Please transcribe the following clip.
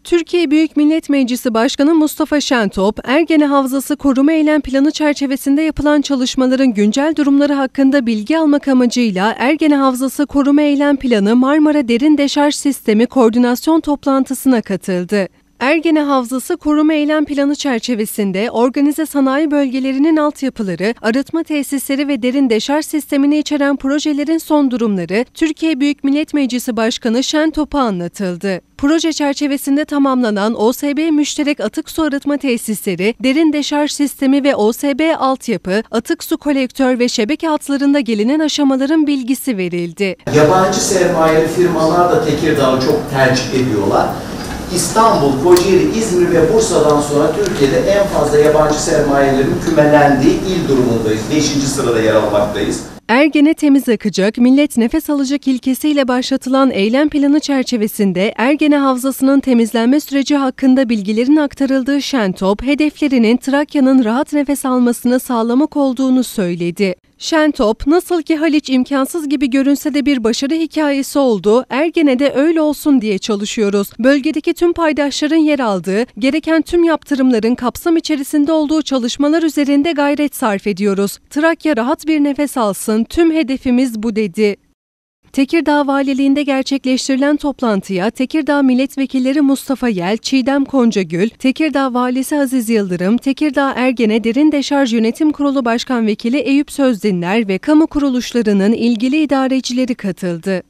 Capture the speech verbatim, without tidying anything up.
Türkiye Büyük Millet Meclisi Başkanı Mustafa Şentop, Ergene Havzası Koruma Eylem Planı çerçevesinde yapılan çalışmaların güncel durumları hakkında bilgi almak amacıyla Ergene Havzası Koruma Eylem Planı Marmara Derin Deşarj Sistemi koordinasyon toplantısına katıldı. Ergene Havzası Koruma Eylem Planı çerçevesinde organize sanayi bölgelerinin altyapıları, arıtma tesisleri ve derin deşarj sistemini içeren projelerin son durumları Türkiye Büyük Millet Meclisi Başkanı Şentop'a anlatıldı. Proje çerçevesinde tamamlanan O S B müşterek atık su arıtma tesisleri, derin deşarj sistemi ve O S B altyapı, atık su kolektör ve şebeke hatlarında gelinen aşamaların bilgisi verildi. Yabancı sermayeli firmalar da Tekirdağ'ı çok tercih ediyorlar. İstanbul, Kocaeli, İzmir ve Bursa'dan sonra Türkiye'de en fazla yabancı sermayelerin kümelendiği il durumundayız. Beşinci sırada yer almaktayız. Ergene temiz akacak, millet nefes alacak ilkesiyle başlatılan eylem planı çerçevesinde Ergene Havzası'nın temizlenme süreci hakkında bilgilerin aktarıldığı Şentop, hedeflerinin Trakya'nın rahat nefes almasını sağlamak olduğunu söyledi. Şentop, nasıl ki Haliç imkansız gibi görünse de bir başarı hikayesi oldu, Ergene'de öyle olsun diye çalışıyoruz. Bölgedeki tüm paydaşların yer aldığı, gereken tüm yaptırımların kapsam içerisinde olduğu çalışmalar üzerinde gayret sarf ediyoruz. Trakya rahat bir nefes alsın, tüm hedefimiz bu dedi. Tekirdağ Valiliğinde gerçekleştirilen toplantıya Tekirdağ Milletvekilleri Mustafa Yel, Çiğdem Koncagül, Tekirdağ Valisi Aziz Yıldırım, Tekirdağ Ergene Derin Deşarj Yönetim Kurulu Başkan Vekili Eyüp Sözdinler ve kamu kuruluşlarının ilgili idarecileri katıldı.